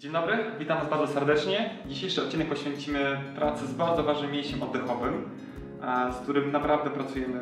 Dzień dobry, witam Was bardzo serdecznie. Dzisiejszy odcinek poświęcimy pracy z bardzo ważnym mięśniem oddechowym, z którym naprawdę pracujemy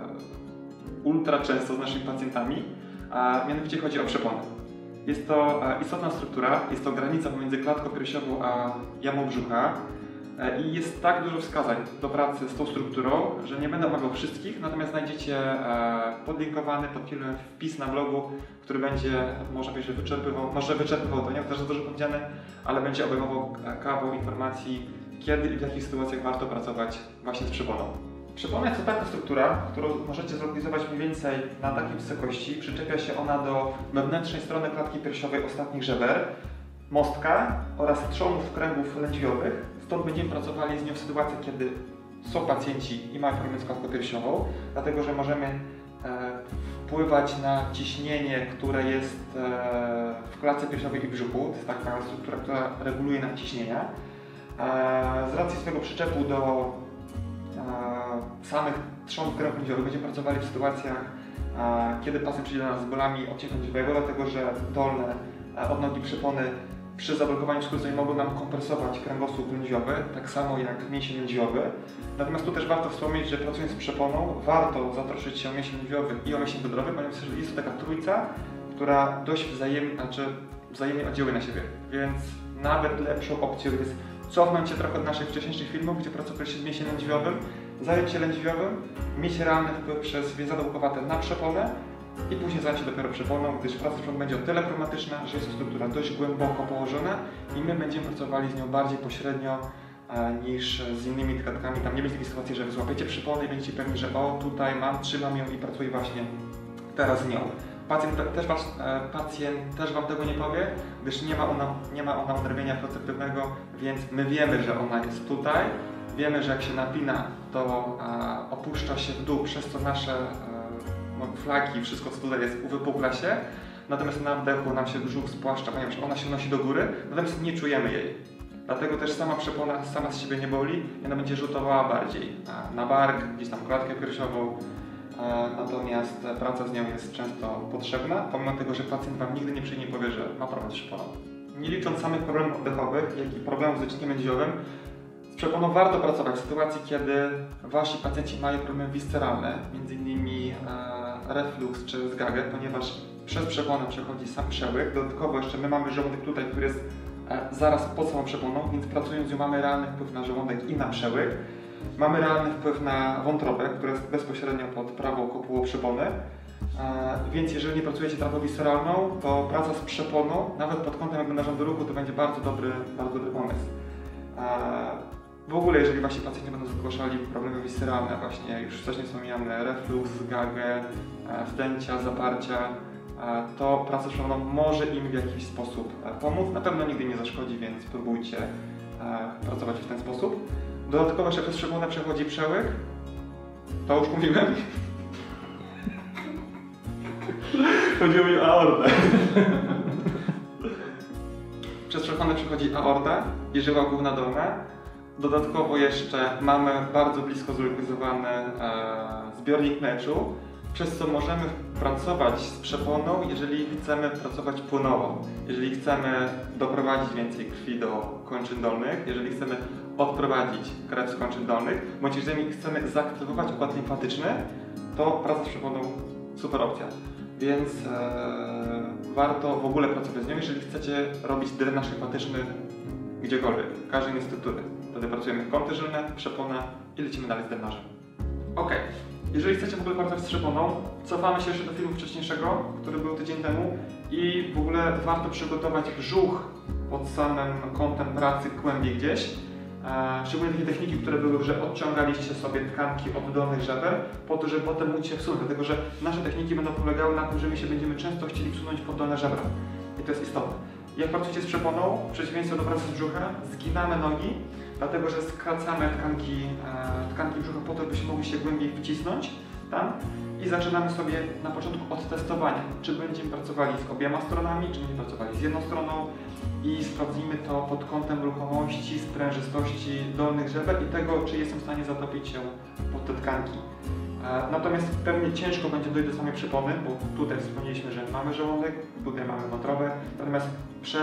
ultra często z naszymi pacjentami. Mianowicie chodzi o przepony. Jest to istotna struktura, jest to granica pomiędzy klatką piersiową a jamą brzucha i jest tak dużo wskazań do pracy z tą strukturą, że nie będę omawiał wszystkich, natomiast znajdziecie podlinkowany pod filmem wpis na blogu, który będzie, można powiedzieć, że wyczerpywał, to nie też za dużo powiedziane, ale będzie obejmował kawał informacji, kiedy i w jakich sytuacjach warto pracować właśnie z przeponą. Przepona jest to taka struktura, którą możecie zlokalizować mniej więcej na takiej wysokości. Przyczepia się ona do wewnętrznej strony klatki piersiowej ostatnich żeber, mostka oraz trzonów kręgów lędźwiowych. Stąd będziemy pracowali z nią w sytuacji, kiedy są pacjenci i mają problemy z klatką piersiową, dlatego że możemy wpływać na ciśnienie, które jest w klatce piersiowej i brzuchu. To jest taka struktura, która reguluje nam ciśnienia. Z racji swojego przyczepu do samych trzonów kręgów lędźwiowych będziemy pracowali w sytuacjach, kiedy pacjent przyjdzie do nas z bolami odcinka lędźwiowego, dlatego że dolne odnogi przepony przy zablokowaniu skróceń mogą nam kompresować kręgosłup lędźwiowy, tak samo jak mięsień lędźwiowy. Natomiast tu też warto wspomnieć, że pracując z przeponą warto zatroszczyć się o mięsień lędźwiowy i o mięsień biodrowy, ponieważ jest to taka trójca, która dość wzajemnie oddziałuje na siebie. Więc nawet lepszą opcją jest cofnąć się trochę od naszych wcześniejszych filmów, gdzie pracowaliśmy z mięsiem lędźwiowym, zająć się lędźwiowym, mieć realny wpływ przez więzadło łokowate na przeponę i później zająć się dopiero przeponą, gdyż praca z przeponą będzie o tyle problematyczna, że jest to struktura dość głęboko położona i my będziemy pracowali z nią bardziej pośrednio niż z innymi tkankami. Tam nie będzie takiej sytuacji, że wy złapiecie przeponę i będziecie pewni, że o tutaj trzymam ją i pracuję właśnie teraz z nią. Pacjent też Wam tego nie powie, gdyż nie ma ona unerwienia proceptywnego, więc my wiemy, że ona jest tutaj. Wiemy, że jak się napina, to opuszcza się w dół, przez co nasze flaki, wszystko co tutaj jest, uwypukla się. Natomiast na wdechu nam się brzuch spłaszcza, ponieważ ona się nosi do góry, natomiast nie czujemy jej. Dlatego też sama przepona sama z siebie nie boli i ona będzie rzutowała bardziej na bark, gdzieś tam klatkę piersiową. Natomiast praca z nią jest często potrzebna, pomimo tego, że pacjent Wam nigdy nie przyjdzie i powie, że ma problem z przeponą. Nie licząc samych problemów oddechowych, jak i problemów z wycinkiem lędźwiowym, z przeponą warto pracować w sytuacji, kiedy Wasi pacjenci mają problemy visceralne, m.in. reflux czy zgagę, ponieważ przez przeponę przechodzi sam przełyk. Dodatkowo jeszcze my mamy żołądek tutaj, który jest zaraz pod samą przeponą, więc pracując z nią mamy realny wpływ na żołądek i na przełyk. Mamy realny wpływ na wątrobę, która jest bezpośrednio pod prawą kopułą przepony. Więc jeżeli nie pracujecie trawą visceralną, to praca z przeponą, nawet pod kątem narządu ruchu, to będzie bardzo dobry pomysł. W ogóle, jeżeli Wasi pacjenci będą zgłaszali problemy visceralne, właśnie już wcześniej wspomniane reflux, gagę, wzdęcia, zaparcia, to praca z przeponą może im w jakiś sposób pomóc. Na pewno nigdy nie zaszkodzi, więc spróbujcie pracować w ten sposób. Dodatkowo jeszcze przez przeponę przechodzi przełyk. To już mówiłem. Chodziło mi o aortę. Przez przeponę przechodzi aorta i żyła główna dolna. Dodatkowo jeszcze mamy bardzo blisko zlokalizowany zbiornik meczu, przez co możemy pracować z przeponą, jeżeli chcemy pracować płynowo. Jeżeli chcemy doprowadzić więcej krwi do kończyn dolnych, jeżeli chcemy odprowadzić krew z kończyn dolnych, bądź jeżeli chcemy zaktywować układ limfatyczny, to praca z przeponą super opcja. Więc warto w ogóle pracować z nią, jeżeli chcecie robić drenaż limfatyczny gdziekolwiek, w każdej innej struktury. Wtedy pracujemy w kąty żylne, przepona i lecimy dalej z drenażem. Ok. Jeżeli chcecie w ogóle pracować z przeponą, cofamy się jeszcze do filmu wcześniejszego, który był tydzień temu i w ogóle warto przygotować brzuch pod samym kątem pracy głębiej gdzieś. Szczególnie takie techniki, które były, że odciągaliście sobie tkanki od dolnych żeber po to, żeby potem móc się wsunąć, dlatego że nasze techniki będą polegały na tym, że my się będziemy często chcieli wsunąć pod dolne żebra i to jest istotne. Jak pracujecie z przeponą, w przeciwieństwie do pracy z brzucha, zginamy nogi, dlatego że skracamy tkanki brzucha po to, byśmy mogli się głębiej wcisnąć tam i zaczynamy sobie na początku od testowania, czy będziemy pracowali z obiema stronami, czy będziemy pracowali z jedną stroną i sprawdzimy to pod kątem ruchomości, sprężystości dolnych żeber i tego, czy jestem w stanie zatopić się pod te tkanki. Natomiast pewnie ciężko będzie dojść do samej przepony, bo tutaj wspomnieliśmy, że mamy żołądek, tutaj mamy wątrobę, natomiast przez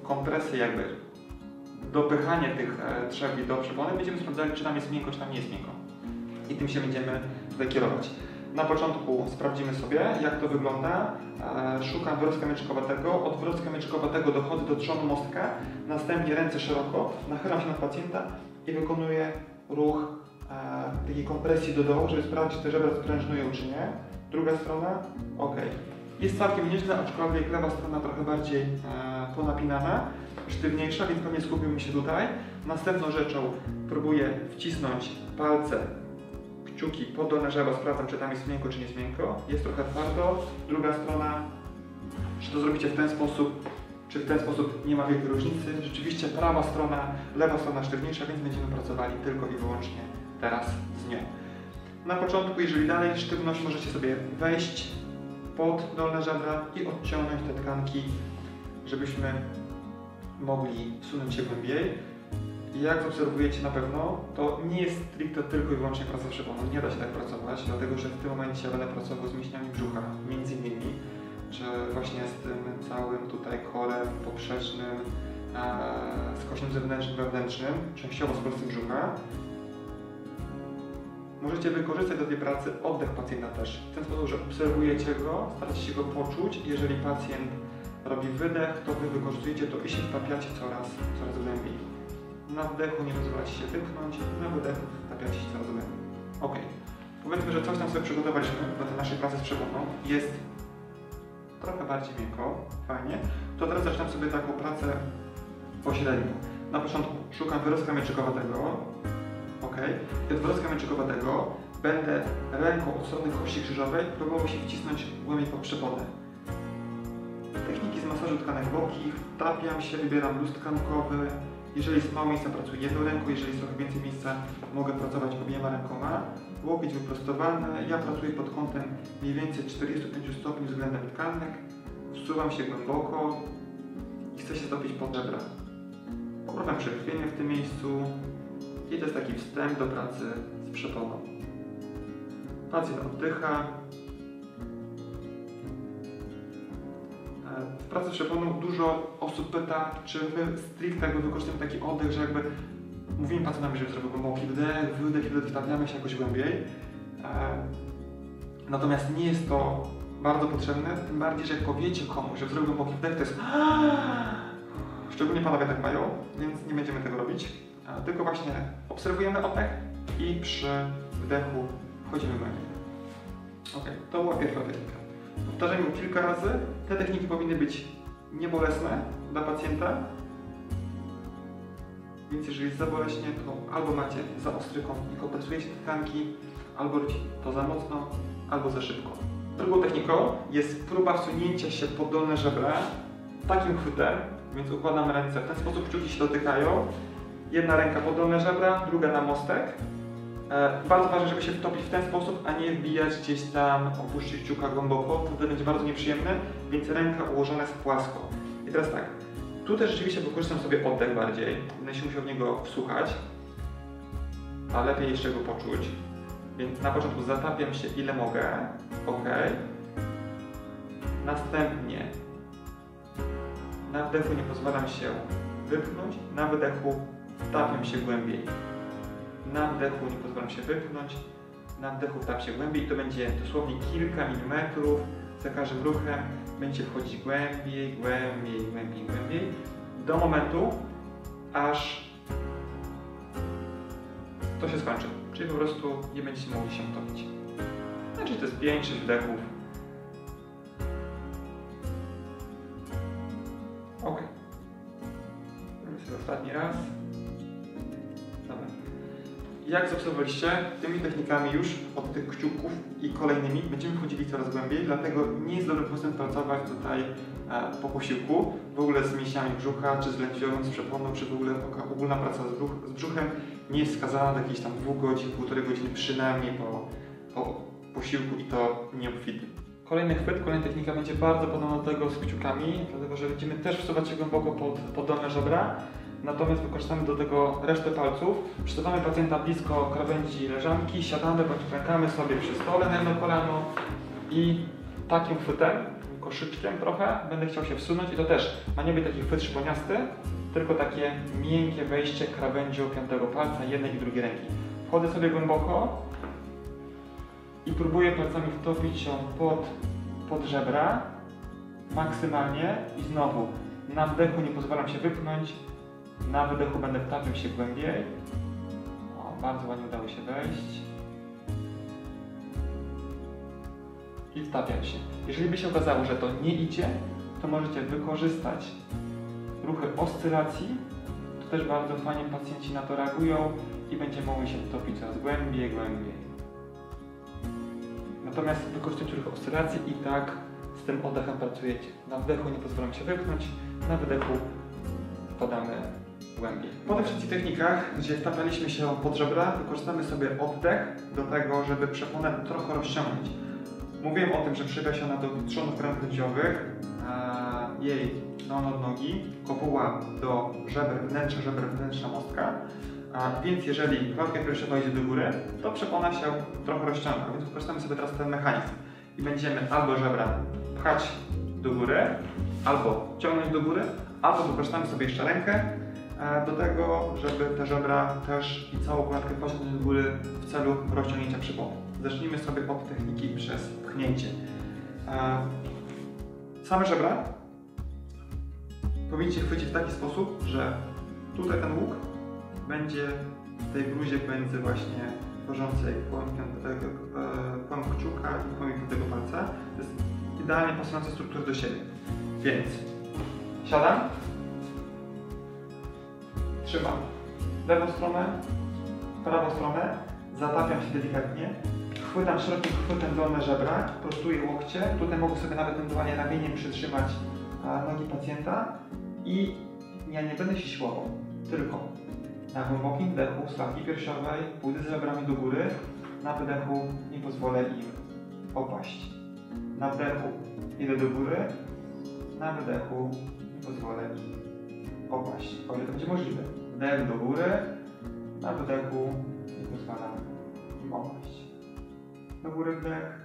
kompresję, jakby dopychanie tych trzewli do przepony, będziemy sprawdzali, czy tam jest miękko, czy tam nie jest miękko. I tym się będziemy tutaj kierować. Na początku sprawdzimy sobie, jak to wygląda. Szukam wyrostka mieczykowatego. Od wyrostka mieczykowatego dochodzę do trzonu mostka. Następnie ręce szeroko, nachylam się na pacjenta i wykonuję ruch takiej kompresji do dołu, żeby sprawdzić, czy te żebra sprężynują, czy nie. Druga strona, ok. Jest całkiem nieźle, aczkolwiek lewa strona trochę bardziej ponapinana, sztywniejsza, więc pewnie skupimy się tutaj. Następną rzeczą próbuję wcisnąć palce, kciuki pod dolne żebra, sprawdzam, czy tam jest miękko, czy nie jest miękko. Jest trochę twardo. Druga strona, czy to zrobicie w ten sposób, czy w ten sposób nie ma wielkiej różnicy. Rzeczywiście prawa strona, lewa strona sztywniejsza, więc będziemy pracowali tylko i wyłącznie teraz z nią. Na początku, jeżeli dalej sztywność, możecie sobie wejść pod dolne żebra i odciągnąć te tkanki, żebyśmy mogli wsunąć się głębiej. I jak obserwujecie na pewno, to nie jest stricte tylko i wyłącznie praca przeponą. Nie da się tak pracować, dlatego że w tym momencie będę pracował z mięśniami brzucha, między innymi, czy właśnie z tym całym tutaj korem poprzecznym, z kością zewnętrznym, wewnętrznym, częściowo z prostym brzucha. Możecie wykorzystać do tej pracy oddech pacjenta też. W ten sposób, że obserwujecie go, staracie się go poczuć. Jeżeli pacjent robi wydech, to wy wykorzystujecie to i się wtapiacie coraz głębiej. Na wdechu nie pozwalacie się wypchnąć, na wydechu wtapiacie się coraz głębiej. Ok. Powiedzmy, że coś tam sobie przygotowaliśmy do tej naszej pracy z przeponą. Jest trochę bardziej miękko, fajnie. To teraz zaczynam sobie taką pracę pośrednią. Na początku szukam wyrostka mieczykowatego. Ok. I od wyrostka mieczykowatego będę ręką od strony kości krzyżowej próbował się wcisnąć głębiej pod przeponę. Techniki z masażu tkanek bokich, wtapiam się, wybieram luz tkankowy. Jeżeli jest mało miejsca, pracuję jedną ręką, jeżeli jest trochę więcej miejsca, mogę pracować obiema rękoma. Łokieć wyprostowany, ja pracuję pod kątem mniej więcej 45 stopni względem tkanek. Wsuwam się głęboko i chcę się stopić pod żebra. Poprawiam przekrwienie w tym miejscu i to jest taki wstęp do pracy z przeponą. Pacjent oddycha. W pracy z przeponą dużo osób pyta, czy my stricte wykorzystujemy taki oddech, że jakby mówimy pacjentowi, żeby zrobił głęboki wdech, wydech i wtedy wtapiamy się jakoś głębiej. Natomiast nie jest to bardzo potrzebne, tym bardziej, że jak powiecie komuś, że zrobił głęboki wdech, to jest szczególnie panowie tak mają, więc nie będziemy tego robić. Tylko właśnie obserwujemy oddech i przy wdechu wchodzimy głębiej. Ok, to była pierwsza technika. Powtarzamy ją kilka razy. Te techniki powinny być niebolesne dla pacjenta. Więc jeżeli jest za boleśnie, to albo macie za ostry kąt i kompresujecie tkanki, albo robicie to za mocno, albo za szybko. Drugą techniką jest próba wsunięcia się pod dolne żebra takim chwytem, więc układam ręce. W ten sposób kciuki się dotykają. Jedna ręka pod dolne żebra, druga na mostek. Bardzo ważne, żeby się wtopić w ten sposób, a nie wbijać gdzieś tam, opuścić kciuka głęboko, wtedy będzie bardzo nieprzyjemne, więc ręka ułożona jest płasko. I teraz tak, tutaj rzeczywiście wykorzystam sobie oddech bardziej, będę się musiał w niego wsłuchać, a lepiej jeszcze go poczuć, więc na początku zatapiam się ile mogę, ok. Następnie na wdechu nie pozwalam się wypchnąć, na wydechu wtapiam się głębiej. Na wdechu nie pozwalam się wypchnąć, na wdechu wtapiam się głębiej i to będzie dosłownie kilka milimetrów. Za każdym ruchem będzie wchodzić głębiej, głębiej, głębiej, głębiej do momentu, aż to się skończy. Czyli po prostu nie będziecie mogli się utopić. Znaczy to jest 5-6 wdechów. Ok. Robimy sobie ostatni raz. Dobra. Jak zaobserwowaliście, tymi technikami już od tych kciuków i kolejnymi będziemy wchodzili coraz głębiej, dlatego nie jest dobry pomysł pracować tutaj po posiłku, w ogóle z mięśniami brzucha, czy z lędźwiową, z przeponą, czy w ogóle ogólna praca z brzuchem nie jest wskazana do jakichś tam 2 godzin, 1,5 godziny przynajmniej po posiłku i to nie obfitym. Kolejny chwyt, kolejna technika będzie bardzo podobna do tego z kciukami, dlatego że będziemy też wsuwać się głęboko pod dolne żebra. Natomiast wykorzystamy do tego resztę palców. Przystawiamy pacjenta blisko krawędzi leżanki, siadamy bądź klękamy sobie przy stole na jedno kolano i takim chwytem koszyczkiem trochę, będę chciał się wsunąć i to też ma nie być taki chwyt szponiasty, tylko takie miękkie wejście krawędzią piątego palca jednej i drugiej ręki. Wchodzę sobie głęboko i próbuję palcami wtopić się pod żebra maksymalnie i znowu na wdechu nie pozwalam się wypchnąć, na wydechu będę wtapiał się głębiej. O, bardzo ładnie udało się wejść. I wtapiam się. Jeżeli by się okazało, że to nie idzie, to możecie wykorzystać ruchy oscylacji. To też bardzo fajnie pacjenci na to reagują i będzie mogli się wtopić coraz głębiej. Natomiast wykorzystujcie ruchy oscylacji i tak z tym oddechem pracujecie. Na wdechu nie pozwalam się wypchnąć, na wydechu wpadamy głębiej. Po tych wszystkich technikach, gdzie wtapialiśmy się pod żebra, wykorzystamy sobie oddech do tego, żeby przeponę trochę rozciągnąć. Mówiłem o tym, że przybia się ona do trzonów krawędziowych, jej od nogi, kopuła do żeber, wnętrza mostka, więc jeżeli klatka piersiowa idzie do góry, to przepona się trochę rozciąga, więc wykorzystamy sobie teraz ten mechanizm i będziemy albo żebra pchać do góry, albo ciągnąć do góry, albo wykorzystamy sobie jeszcze rękę do tego, żeby te żebra też i całą klatkę pociągnąć do góry w celu rozciągnięcia przepony. Zacznijmy sobie od techniki przez pchnięcie. Same żebra powinniście chwycić w taki sposób, że tutaj ten łuk będzie w tej bluzie pomiędzy właśnie tworzącej kłęb kciuka i kłęb tego palca. To jest idealnie pasujące struktury do siebie. Więc siadam, trzymam lewą stronę, prawą stronę, zatapiam się delikatnie, chwytam szerokim chwytem dolne żebra, prostuję łokcie, tutaj mogę sobie nawet ewentualnie ramieniem przytrzymać nogi pacjenta i ja nie będę się siłował, tylko na głębokim wdechu z klatki piersiowej pójdę z żebrami do góry, na wydechu nie pozwolę im opaść. Na wdechu idę do góry, na wydechu nie pozwolę im opaść, o ile to będzie możliwe. Wdech do góry, na wydechu nie pozwalam im opaść. Do góry wdech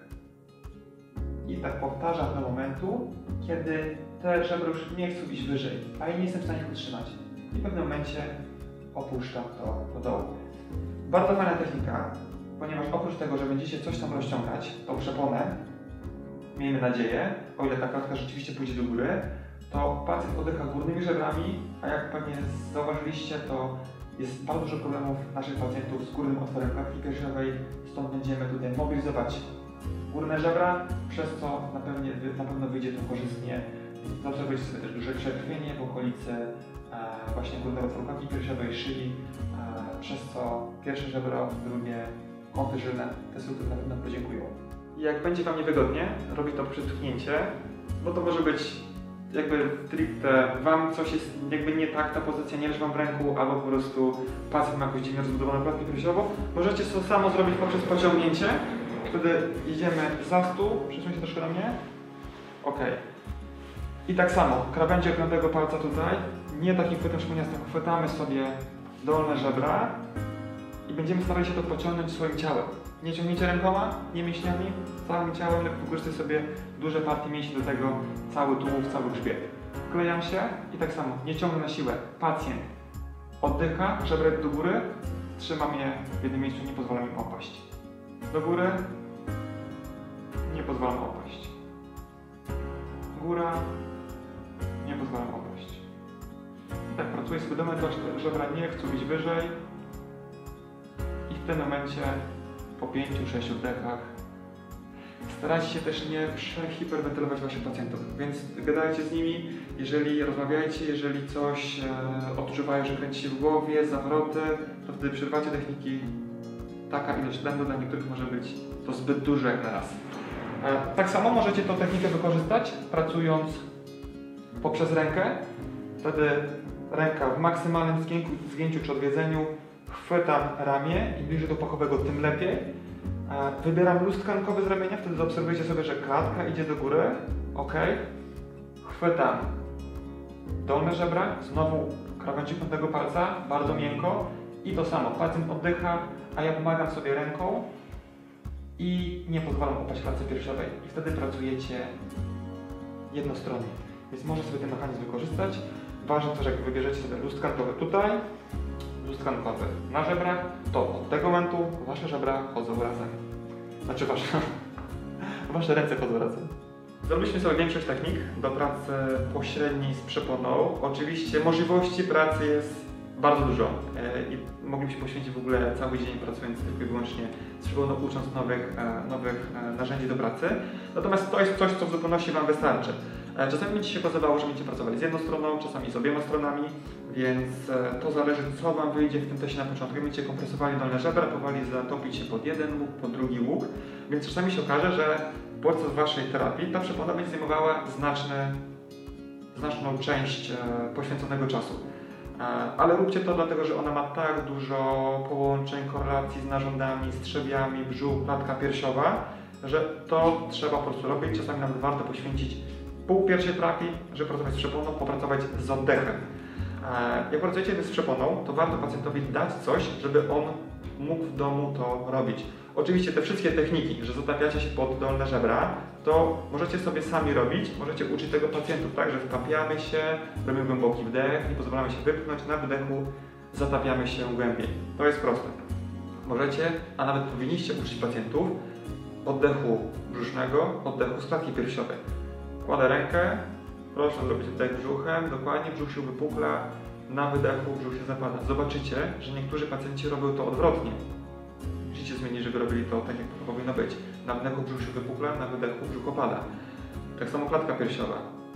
i tak powtarzam do momentu, kiedy te żebra już nie chcą iść wyżej, a ja nie jestem w stanie ich utrzymać. I w pewnym momencie opuszczam to do dołu. Bardzo fajna technika, ponieważ oprócz tego, że będziecie coś tam rozciągać, tą przeponę, miejmy nadzieję, o ile ta klatka rzeczywiście pójdzie do góry, to pacjent oddycha górnymi żebrami, a jak pewnie zauważyliście, to jest bardzo dużo problemów naszych pacjentów z górnym otworem klatki piersiowej, stąd będziemy tutaj mobilizować górne żebra, przez co na pewno wyjdzie to korzystnie. Zaobserwujcie sobie też duże przekrwienie w okolicy właśnie górnego otworu klatki piersiowej, szyi, przez co pierwsze żebro, drugie kąty żylne, te struktury na pewno podziękują. I jak będzie Wam niewygodnie robić to przez pchnięcie, bo to może być jakby stricte Wam coś jest jakby nie tak, ta pozycja nie leży Wam w ręku, albo po prostu pacjent ma jakąś dziwnie rozbudowaną klatkę piersiową, możecie to samo zrobić poprzez pociągnięcie. Wtedy idziemy za stół, przesuń się troszkę na mnie. Ok. I tak samo, krawędzie piątego palca tutaj, nie takim chwytem szponiastym, chwytamy sobie dolne żebra i będziemy starali się to pociągnąć swoim ciałem. Nie ciągnijcie rękoma, nie mięśniami, całym ciałem, tylko wykorzystaj sobie duże partie mięśni do tego, cały tułów, cały grzbiet. Wklejam się i tak samo, nie ciągnę na siłę. Pacjent oddycha, żebrek do góry, trzymam je w jednym miejscu, nie pozwalam im opaść. Do góry, nie pozwalam opaść. Góra, nie pozwalam opaść. I tak pracuję sobie do momentu, aż żebra nie chcą iść wyżej. I w tym momencie po 5-6 oddechach starajcie się też nie hiperwentylować Waszych pacjentów, więc gadajcie z nimi, jeżeli rozmawiajcie, jeżeli coś odczuwają, że kręci się w głowie, zawroty, to wtedy przerwacie techniki. Taka ilość tlendu dla niektórych może być to zbyt dużo jak na raz. Tak samo możecie tę technikę wykorzystać pracując poprzez rękę. Wtedy ręka w maksymalnym zgięciu czy odwiedzeniu, chwytam ramię, im bliżej do pachowego, tym lepiej. Wybieram luz tkankowy z ramienia, wtedy zaobserwujcie sobie, że klatka idzie do góry. Ok. Chwytam dolne żebra, znowu krawędzi piątego palca, bardzo miękko. I to samo, pacjent oddycha, a ja pomagam sobie ręką i nie pozwalam opaść klatce piersiowej. I wtedy pracujecie jednostronnie, więc może sobie ten mechanizm wykorzystać. Ważne też, jak wybierzecie sobie luz tkankowy tutaj, luz tkankowy na żebrach, to od tego momentu wasze żebra chodzą razem. Znaczy wasze ręce chodzą razem. Zrobiliśmy sobie większość technik do pracy pośredniej z przeponą. Oczywiście możliwości pracy jest bardzo dużo i moglibyśmy poświęcić w ogóle cały dzień pracując tylko i wyłącznie z przeponą, ucząc nowych narzędzi do pracy. Natomiast to jest coś, co w zupełności Wam wystarczy. Czasami będzie się okazywało, że będziecie pracowali z jedną stroną, czasami z obiema stronami, więc to zależy, co Wam wyjdzie w tym teście na początku. Jak będziecie kompresowali dolne żebra, powoli zatopić się pod jeden łuk, pod drugi łuk, więc czasami się okaże, że podczas Waszej terapii ta przepona będzie zajmowała znaczną część poświęconego czasu. Ale róbcie to dlatego, że ona ma tak dużo połączeń, korelacji z narządami, strzewiami, brzuch, klatka piersiowa, że to trzeba po prostu robić. Czasami nawet warto poświęcić pół pierwszej terapii, żeby pracować z przeponą, popracować z oddechem. Jak pracujecie z przeponą, to warto pacjentowi dać coś, żeby on mógł w domu to robić. Oczywiście te wszystkie techniki, że zatapiacie się pod dolne żebra, to możecie sobie sami robić, możecie uczyć tego pacjentów, tak, że wtapiamy się, robimy głęboki wdech, nie pozwalamy się wypchnąć, na wydechu zatapiamy się głębiej. To jest proste. Możecie, a nawet powinniście uczyć pacjentów oddechu brzusznego, oddechu z klatki piersiowej. Kładę rękę, proszę zrobić oddech brzuchem, dokładnie, brzuch się wypukla, na wydechu brzuch się zapada. Zobaczycie, że niektórzy pacjenci robią to odwrotnie. Musicie zmienić, żeby robili to tak, jak to powinno być. Na wdechu brzuch się wypukla, na wydechu brzuch opada. Tak samo klatka piersiowa.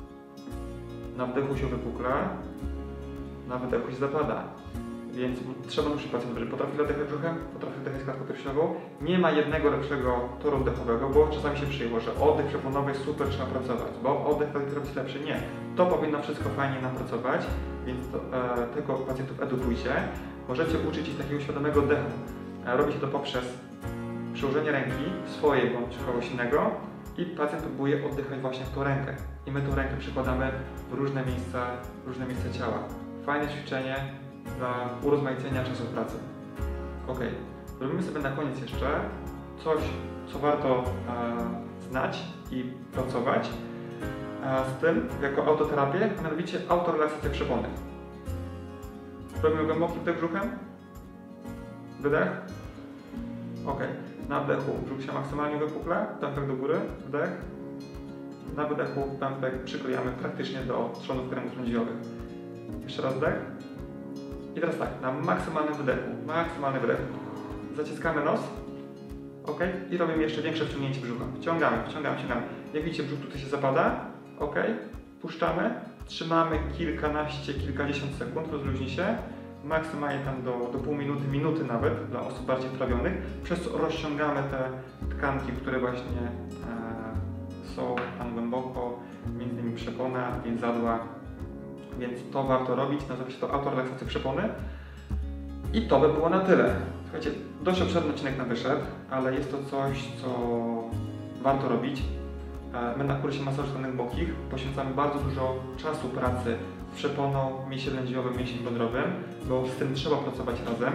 Na wdechu się wypukla, na wydechu się zapada. Więc trzeba uczyć pacjentów, że potrafi oddychać brzuchem, potrafi oddychać klatką piersiową. Nie ma jednego lepszego toru oddechowego, bo czasami się przyjęło, że oddech przeponowy jest super, trzeba pracować, bo oddech klatki jest lepszy. Nie. To powinno wszystko fajnie nam pracować, więc tylko pacjentów edukujcie. Możecie uczyć ich takiego świadomego oddechu. Robicie to poprzez przyłożenie ręki swojej bądź kogoś innego i pacjent próbuje oddychać właśnie w tą rękę. I my tą rękę przykładamy w różne miejsca ciała. Fajne ćwiczenie dla urozmaicenia czasu pracy. Ok, robimy sobie na koniec jeszcze coś, co warto znać i pracować z tym jako autoterapię, a mianowicie autorelaksacja przepony. Robimy głęboki wdech brzuchem, wydech. Ok, na wdechu brzuch się maksymalnie wypukla, pępek do góry, wdech. Na wydechu pępek przyklejamy praktycznie do trzonów kręgów lędźwiowych. Jeszcze raz wdech. I teraz tak, na maksymalny wydech, zaciskamy nos, ok, i robimy jeszcze większe wciągnięcie brzucha. Wciągamy. Jak widzicie, brzuch tutaj się zapada, ok, puszczamy, trzymamy kilkadziesiąt sekund, rozluźni się, maksymalnie tam do pół minuty, minuty nawet, dla osób bardziej wtrawionych, przez co rozciągamy te tkanki, które właśnie są tam głęboko, między innymi przepona, więzadła. Więc to warto robić, nazywa się to autorelaksacja przepony. I to by było na tyle. Słuchajcie, dość obszerny odcinek nam wyszedł, ale jest to coś, co warto robić. My na kursie masażu tkaninek głębokich poświęcamy bardzo dużo czasu pracy z przeponą, mięśniem lędźwiowym, mięśniem biodrowym, bo z tym trzeba pracować razem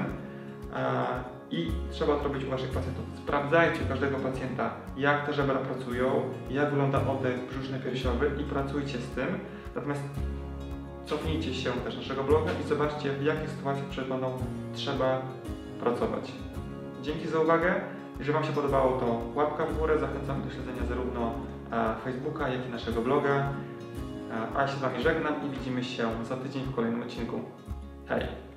i trzeba to robić u Waszych pacjentów. Sprawdzajcie u każdego pacjenta, jak te żebra pracują, jak wygląda oddech brzuszny, piersiowy i pracujcie z tym. Natomiast cofnijcie się też naszego bloga i zobaczcie, w jakich sytuacjach przed Paną trzeba pracować. Dzięki za uwagę. Jeżeli Wam się podobało, to łapka w górę. Zachęcam do śledzenia zarówno Facebooka, jak i naszego bloga. A ja się z Wami żegnam i widzimy się za tydzień w kolejnym odcinku. Hej!